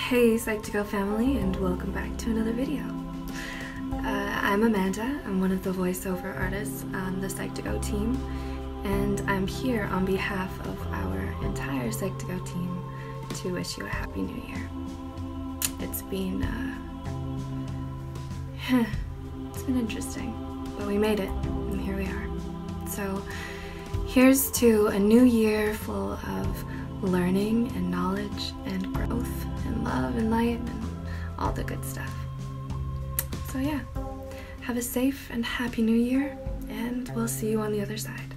Hey Psych2Go family, and welcome back to another video. I'm Amanda. I'm one of the voiceover artists on the Psych2Go team, and I'm here on behalf of our entire Psych2Go team to wish you a Happy New Year. It's been interesting, but we made it, and here we are. So here's to a new year full of learning and knowledge and growth and love and light and all the good stuff. So yeah, have a safe and happy new year, and we'll see you on the other side.